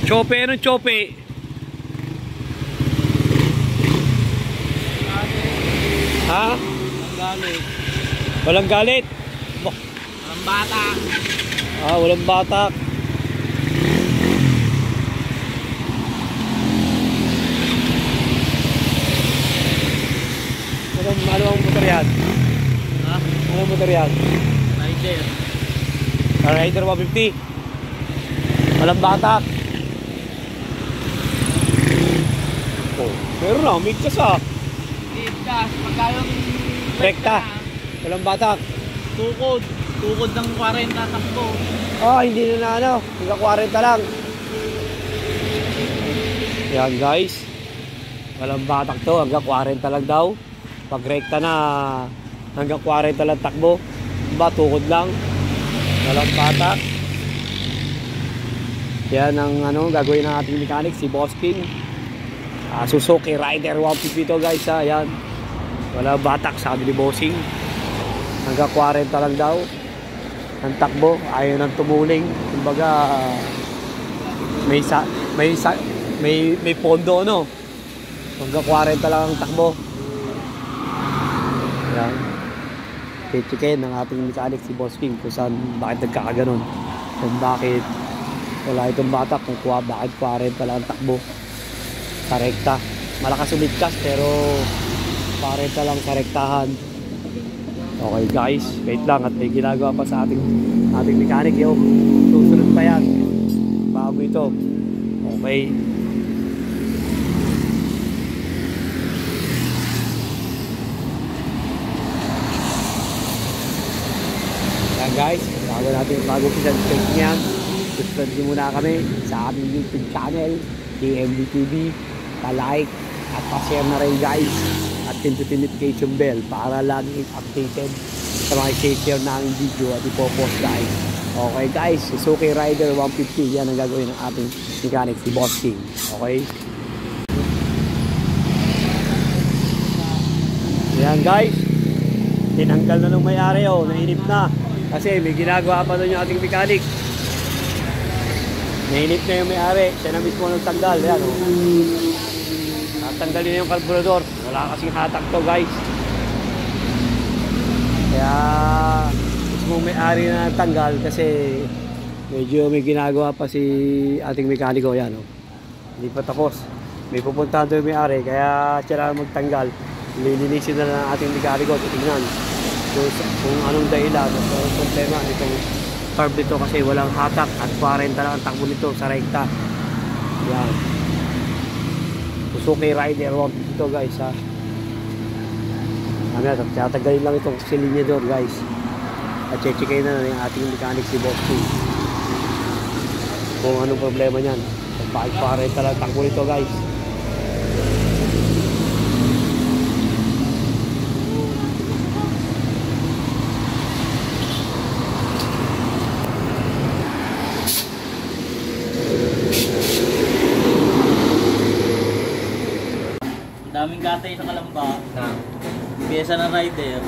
Chope, anong chope? Ha? Walang galit. Walang galit? Walang batak. Ah, walang batak. Ano ang motor yan? Ha? Ano ang motor yan? Rider. Rider 150. Walang batak. Oh, meron na, may kas ah. Ikas, pagkayong Rekta. Walang batak. Tukod. Tukod ng 40 takbo. Ah, hindi na ano. Hanggang 40 lang. Yan guys. Walang batak to. Hanggang 40 lang daw. Pag rekta na hanggang 40 lang takbo. Ba, tukod lang. Walang batak. Yan ang ano, gagawin ng ating mechanic, si Boss King. Suzuki Rider 150 to guys ha. Yan. Wala batak, sabi ni Bossing. Hanggang 40 lang daw ang takbo, ayaw nang tumuling. Kumbaga may pondo no. Hanggang 40 lang ang takbo. Yan. Check-in ng ating mechanic si Boss King kung saan, bakit nagkakaganon. Kung bakit wala itong batak, kung bakit 40 lang ang takbo sa rekta. Malakas umigkas pero 40 lang sa rektahan. Okay guys, wait lang at may ginagawa pa sa ating mechanic yung susunod pa yan bago ito. Okay, yan guys, bago pisang check niyan, subscribe nyo muna kami sa aming YouTube channel DMB TV, pa-like at pa-share na rin guys at pindutin notification bell para laging updated sa mga share na ang video at ipopost guys. Okay guys, Suzuki Rider 150, yan ang gagawin ng ating mechanic si Boss King. Okay, yan guys, tinanggal na ng may-ari, oh, nainip na kasi may ginagawa pa doon yung ating mechanic. Nainip na yung may-ari, siya na mismo nagtanggal. Yan oh, natanggalin na yung carburetor, wala kasing hatak to guys, kaya mismo may-ari na natanggal kasi medyo may ginagawa pa si ating mekaniko. Yan oh, hindi pa tapos, may pupuntahan doon yung may-ari kaya siya na magtanggal. Lilinisin na lang ang ating mekaniko, titignan kung anong dahilan o problema nitong carb nito kasi walang hatak at 40 lang ang takbo nito sa rekta. Yan, Suzuki Rider 150 to guys ha. Tatagalin lang itong silinyador guys at check-in na yung ating mechanic si Boss King kung anong problema nyan, kung bakit 40 lang takbo nito guys. Daming gatay sa Kalamba na piyesa ng rider.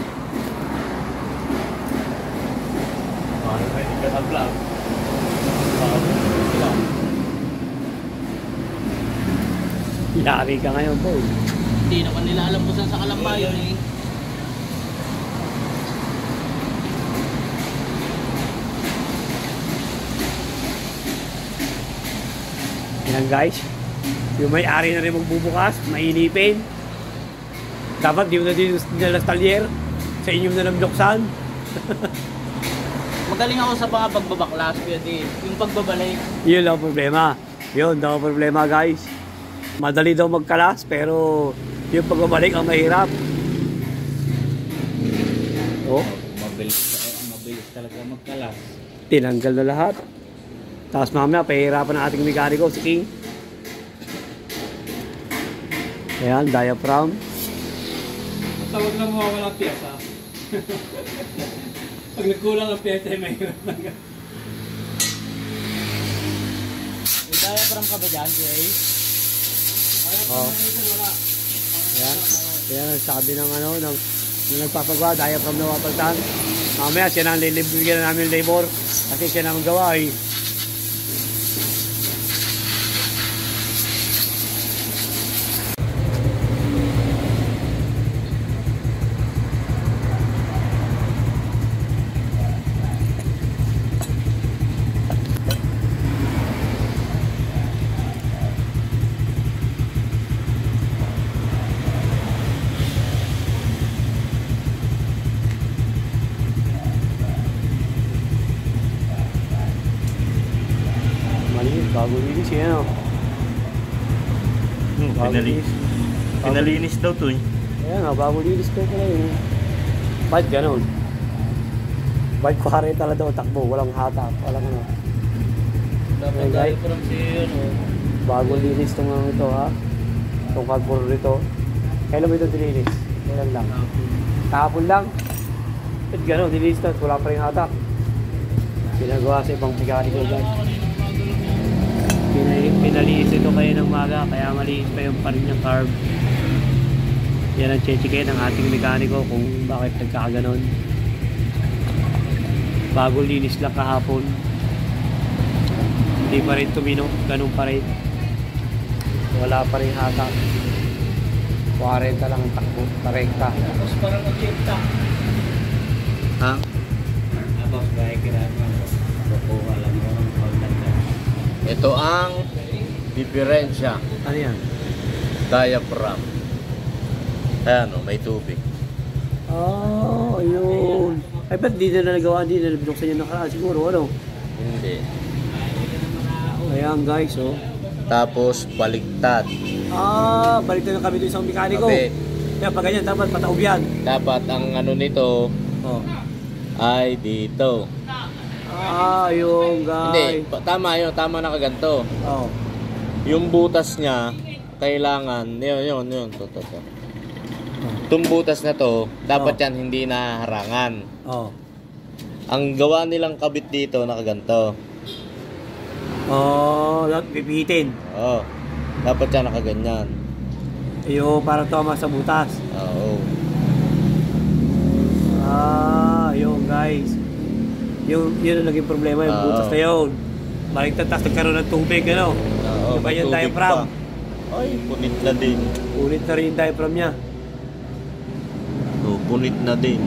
Hindi ka sa vlog. Yari ka ngayon boy. Hindi naman nila alam kung saan sa Kalamba yun eh. Yan guys, yung may-ari na rin magbubukas, mainipin. Dapat di mo na din nalas talyer, sa inyong na nabuksan. Magaling ako sa mga pagbabaklas, pwede. Yung pagbabalik. Yun lang problema. Yun daw problema guys. Madali daw magkalas, pero yung pagbabalik ang mahirap. Oh, Mabilis talaga magkalas. tinanggal na lahat. Tapos mamaya, pahihirapan ng ating mekaniko, si King. Ayan, diaphragm. Tawag lang mo wala piyesa. Pag nagkulang ang piyesa, ay mahirap na. May diaphragm ka ba dyan, Jay? Oh. Ayan. Ayan, sabi ng ano, nung nagpapagawa, diaphragm na wapagtan. Mamaya, siya na lilibigyan na namin labor. Kasi siya na magawa eh. Bago linis yan, ano? Bago linis. Pinalinis daw to eh. Ayan nga, bago linis ko pala yun. Ba't ganun? Ba't 40 talaga daw takbo, walang hatak, walang ano. Dapat Okay, tayo guys. parang si ano. Bago linis itong ano ito, ha? Itong carburetor ito. Kailan mo ito dilinis? Kailan lang? Kahapon lang. Ba't ganun, dilinis ito, wala pa rin hatak. Pinagawa sa ibang mekaniko, guys. Pinalinis ito kayo ng maga, kaya malinis pa yung pa rin yung carb. Yan ang chechikin ng ating mekaniko kung bakit nagkakaganon. Bago linis lang kahapon. Hindi pa rin tumino, ganun pa rin. Wala pa rin hatak. 40 lang ang takbo, 40. Tapos parang mag-checkta. Ha? Tapos bahay kirama. Kukuha lang mo ng contact. Ito ang diferensya. Ano yan? Diaphragm. Ayan o, may tubig. Oh, yun. Ay, ba't di na nagawa, di na binuksan yung nakaraan siguro, ano? Hindi. Ayan guys, oh. Tapos baliktad. Ah, balik na kami doon sa mekaniko. Kabit. Kaya pag ganyan, dapat pataob yan. Dapat ang ano nito Oh. ay dito. Ah, yung Hindi, guys. tama yun, tama nakaganto. Oh. Yung butas niya, kailangan, yun. To. Itong butas na to, dapat yan hindi naharangan. Oh. Ang gawa nilang kabit dito, nakaganto. Oh, dapat pipihitin. Oo. Dapat yan nakaganyan. Yung para tama sa butas. Oo. Ah, yung guys. Yun ang naging problema, yung Oo. butas na yun. Baliktad, tapos nagkaroon ng tubig, ano? Oo, Yung may kanyang tubig diaphragm. pa. Ay, punit na din. Ulit na rin yung diaphragm niya. Punit na din.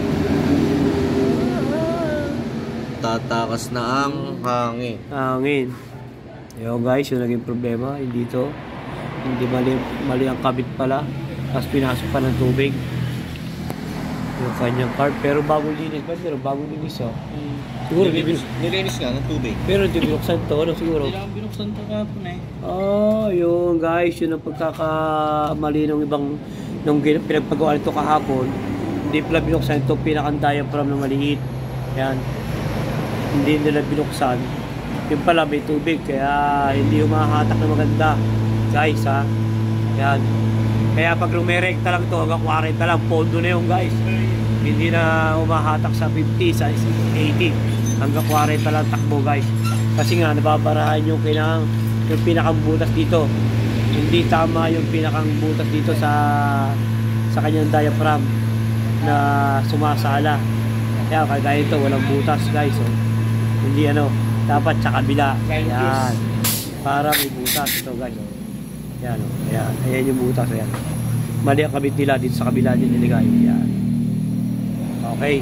Tatakas na ang hangin. Hangin. Yung guys, yung naging problema, hindi to. Hindi mali ang kabit pala. Tapos pinasok pa ng tubig. Yung kanyang carb. Pero bago linis ba? Pero bago linis, oh. Siguro, Nilinis nga ng tubig. pero hindi binuksan to, ano siguro? Hindi lang binuksan to kahapon eh. Oh, yung guys, yun ang pagkakamali ng ibang nung pinagpagawa nito kahapon. Hindi pala binuksan ito pinakang diaphragm na maliit. Yan. Hindi nila binuksan. Yung pala may tubig kaya hindi humahatak na maganda. Guys, ha. Yan. Kaya pag lumerekta lang ito hanggang 40 lang, pondo na yun guys. Hindi na humahatak sa 50, sa 80. Hanggang 40 lang takbo guys. Kasi nga nababarahan yung pinakang butas dito. Hindi tama yung pinakang butas dito sa kanyang diaphragm na sumasala. Kaya kagaya ito, walang butas guys. Oh. Hindi ano, dapat sa kabila. Yan. Para may butas ito guys. Oh. Yan oh. Ayan. Ayan yung butas. Ayan. Mali ang kabit nila dito sa kabila din niligay. Yan. Okay.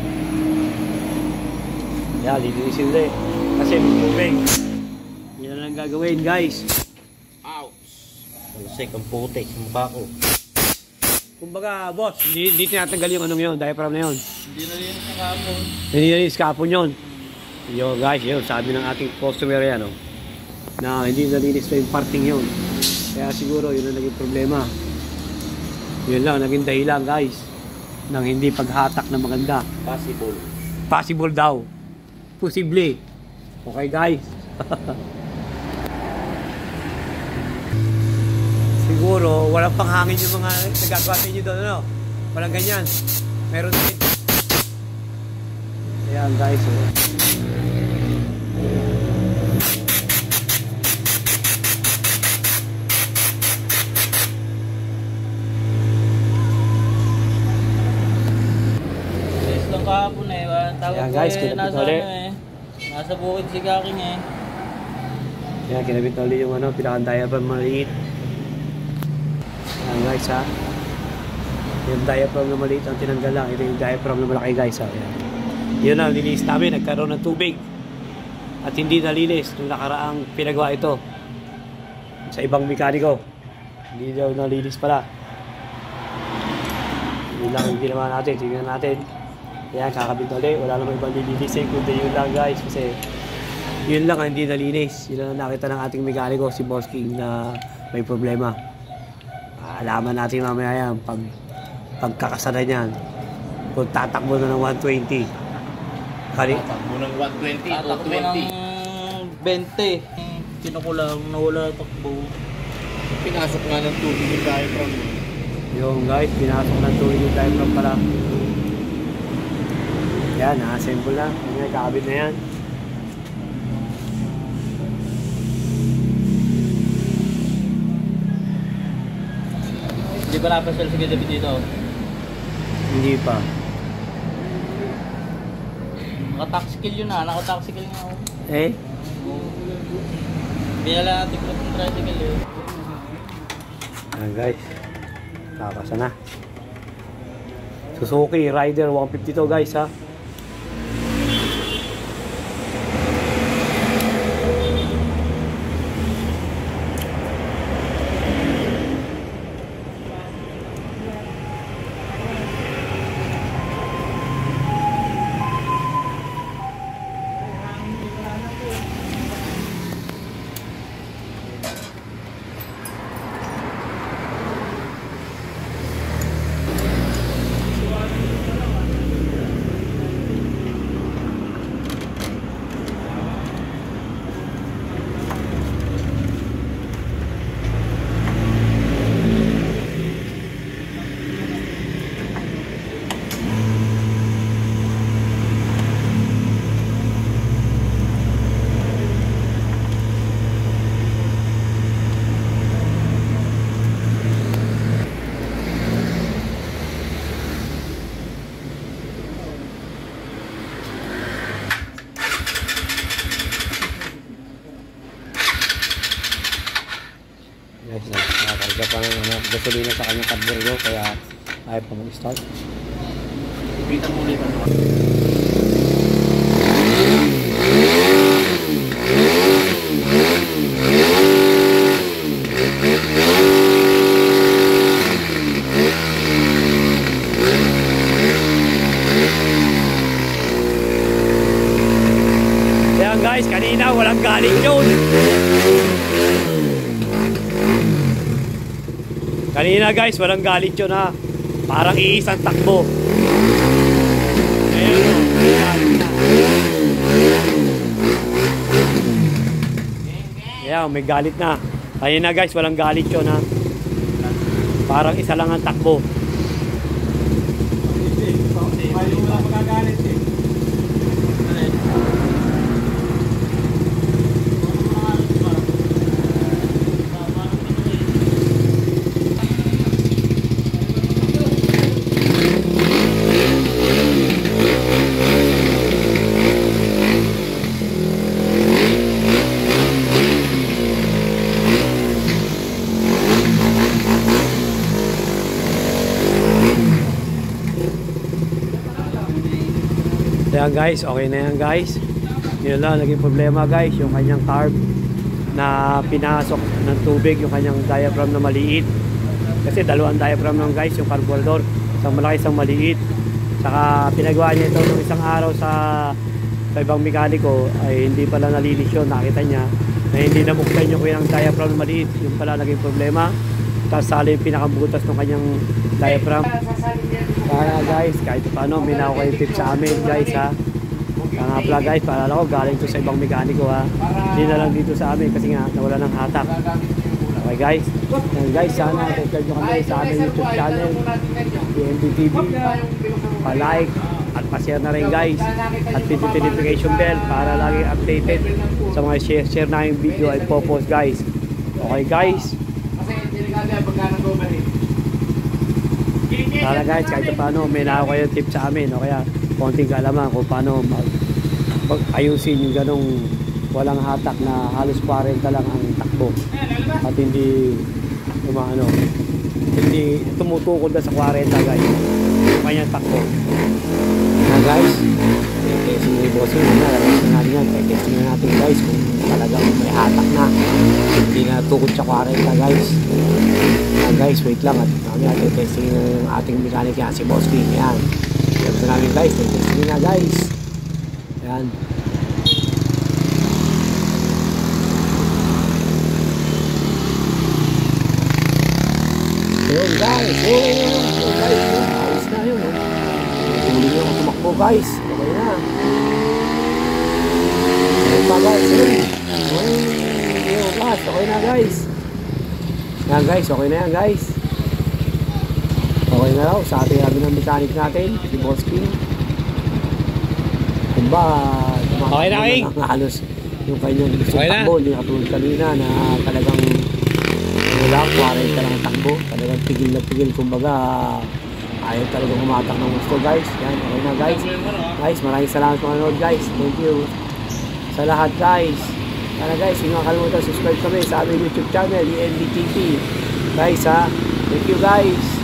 Yan, lilinisin ulit. Kasi may tubig. Yan lang gagawin guys. Lusik ang putik sa mukha ko. Kumbaga, boss, hindi tinatanggal yung anong yun, diaphragm na yun. Hindi na rin sa kahapon. Hindi na iskapon yun. Yo guys, yun, sabi ng ating customer yan, oh, na hindi nalinis na yung parting yun. Kaya siguro yun ang naging problema. Yun lang, naging dahilan guys, ng hindi paghatak na maganda. Possible. Possible daw. Posible. Okay guys. Siguro, walang panghangin yung mga nagagawa sa inyo doon, ano? Walang ganyan. Meron din. Ayan guys, oh. Yes lang kahapon eh. Tawag Ayan, ko guys, eh. kinabit Nasa ulit. ano eh. Nasa bukid si Kaking eh. Ayan, kinabit na ulit yung ano, pinaka-diaphragm maliit. Ayan guys, ha. Yung diaphragm na maliit ang tinanggal lang. Ito yung diaphragm na malaki guys, ha. Ayan. Yun ang linis namin, nagkaroon ng tubig. At hindi nalinis nung nakaraang pinagawa ito. Sa ibang mekaniko. Hindi daw nalinis pala. Yun lang yung ginawa natin. Tingnan natin. Ayan, kakabit na ulit. Wala namang ibang lilinisin. Kundi yun lang guys. Kasi Yun lang ang hindi nalinis. Yun lang nakita ng ating mekaniko, si Boss King, na may problema. Alaman natin mamaya yan pagkakasana niyan. Kung tatakbo na ng 120. Tatakbo ng 120 o Tatakbo ng 20. 20. Kinukulang, nawala takbo. Pinasok nga ng tubig yung diaphragm. Yung guys, pinasok ng tubig yung diaphragm pala. Yan, na-assemble na. Yan, kakabit na yan. Hindi pa napasal sa gabi dito. Hindi pa. Naka-taxikill yun na, naka-taxikill nga ako. Eh? Binala natin ko ng tricycle eh. Yan guys. Kakasa na. Suzuki Rider 152 guys ha. Guys, nakakarga pa ng gasolina sa kanyang carburetor kaya ayaw pa mag-start. Ipitan mo ulit ano. Yan guys, kanina walang galing yun. Kanina guys, walang galit yun ha. Parang iisang takbo. Ayun, ayan, may galit na. Kanina guys, walang galit yun ha. Parang isa lang ang takbo. Mali mo lang magagalit eh. Ayan guys, okay na yan guys. Yun lang, naging problema guys, yung kanyang carb na pinasok ng tubig, yung kanyang diaphragm na maliit. Kasi dalawang diaphragm lang guys, yung carburetor. Isang malaki, isang maliit. Saka pinagawa niya ito nung isang araw sa ibang mekaniko, ay hindi pala nalinis yun. Nakita niya na hindi nabuksan yung kanyang diaphragm na maliit. Yung pala naging problema. Tapos sali yung pinakabutas ng kanyang diaphragm. Kaya guys, kahit paano, minaw kayo tip sa amin guys ha. Kaya nga pala guys, paalala ko, galing to sa ibang mekaniko ha. Hindi na lang dito sa amin kasi nga nawala ng hatak. Okay guys, and guys, sana subscribe nyo kami sa aming YouTube channel, PNB TV. Pa-like at pa-share na rin guys. At pindutin notification bell para lagi updated sa mga share na yung video ay po-post guys. Okay guys. Para guys, kahit paano, may nakaw kayo tip sa amin. O kaya, konting kaalaman kung paano ayusin yung ganong walang hatak na halos 40 lang ang takbo. At hindi, hindi tumutukod na sa 40 guys. Yung kanyang takbo. Na guys, testing ni Bossing na, testing na natin guys kung talagang may hatak na. Hindi na tukod sa 40 guys. Guys, wait lang at namin natin testing ng ating mechanic yan, si Boss King. Yan. Yan namin guys, testing na guys. Yan. Ayun guys, ayos na yun. Tuloy nyo ako tumakbo guys, okay na. Ayun pa guys, ayun guys, okay na guys. Yan guys, okay na yan guys. Okay na raw, sa ating sabi ng mechanic natin, si Boss King. Kumba, Okay na, King. halos yung kanyang gusto Okay na. takbo, hindi katulad kanina na talagang wala, 40 lang ang takbo, talagang tigil na tigil, kumbaga ayaw talagang humatak ng gusto guys. Yan, okay na guys. Guys, maraming salamat sa manonood guys, thank you sa lahat guys. Sana guys, hindi nakalimutan subscribe kami sa aming YouTube channel, ENB TV guys ha, thank you guys.